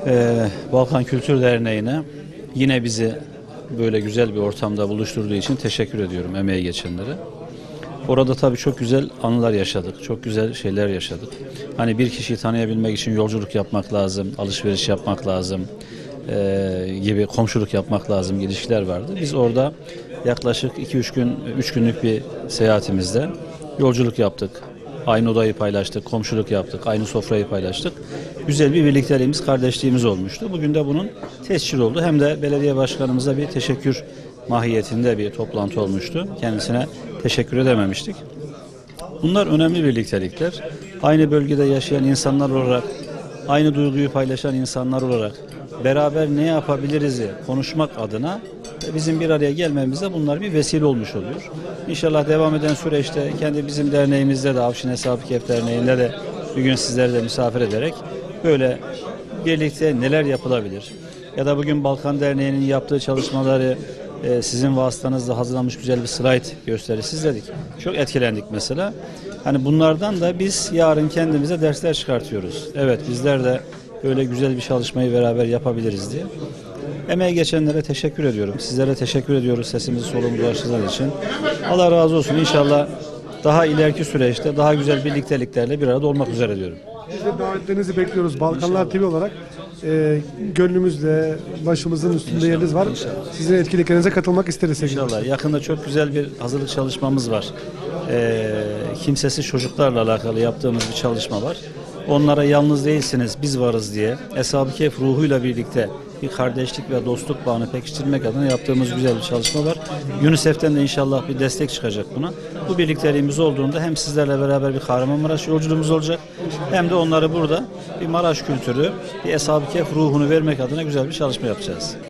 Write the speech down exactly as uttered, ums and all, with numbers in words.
Ee, Balkan Kültür Derneği'ne yine bizi böyle güzel bir ortamda buluşturduğu için teşekkür ediyorum emeği geçenlere. Orada tabii çok güzel anılar yaşadık, çok güzel şeyler yaşadık. Hani bir kişiyi tanıyabilmek için yolculuk yapmak lazım, alışveriş yapmak lazım ee, gibi komşuluk yapmak lazım, ilişkiler vardı. Biz orada yaklaşık iki üç gün, üç günlük bir seyahatimizde yolculuk yaptık. Aynı odayı paylaştık, komşuluk yaptık, aynı sofrayı paylaştık. Güzel bir birlikteliğimiz, kardeşliğimiz olmuştu. Bugün de bunun tescil oldu. Hem de belediye başkanımıza bir teşekkür mahiyetinde bir toplantı olmuştu. Kendisine teşekkür edememiştik. Bunlar önemli birliktelikler. Aynı bölgede yaşayan insanlar olarak, aynı duyguyu paylaşan insanlar olarak beraber ne yapabiliriz konuşmak adına bizim bir araya gelmemize bunlar bir vesile olmuş oluyor. İnşallah devam eden süreçte kendi bizim derneğimizde de Afşin Eshab-ı Kehf Derneği'nde de bugün sizleri de misafir ederek böyle birlikte neler yapılabilir? Ya da bugün Balkan Derneği'nin yaptığı çalışmaları e, sizin vasıtanızla hazırlanmış güzel bir slide gösterisi izledik. Çok etkilendik mesela. Hani bunlardan da biz yarın kendimize dersler çıkartıyoruz. Evet, bizler de böyle güzel bir çalışmayı beraber yapabiliriz diye. Emeği geçenlere teşekkür ediyorum. Sizlere teşekkür ediyoruz sesimizi solumuzu açtığınız için. Allah razı olsun. İnşallah daha ileriki süreçte daha güzel birlikteliklerle bir arada olmak üzere diyorum. Biz de davetlerinizi bekliyoruz. Balkanlar T V olarak e, gönlümüzde, başımızın üstünde İnşallah. Yeriniz var. İnşallah. Sizin etkinliklerinize katılmak isteriz. İnşallah. Yakında çok güzel bir hazırlık çalışmamız var. E, kimsesiz çocuklarla alakalı yaptığımız bir çalışma var. Onlara yalnız değilsiniz, biz varız diye Eshab-ı Kehf ruhuyla birlikte bir kardeşlik ve dostluk bağını pekiştirmek adına yaptığımız güzel bir çalışma var. UNICEF'ten de inşallah bir destek çıkacak buna. Bu birlikteliğimiz olduğunda hem sizlerle beraber bir Kahramanmaraş yolculuğumuz olacak hem de onları burada bir Maraş kültürü, bir Eshab-ı Kehf ruhunu vermek adına güzel bir çalışma yapacağız.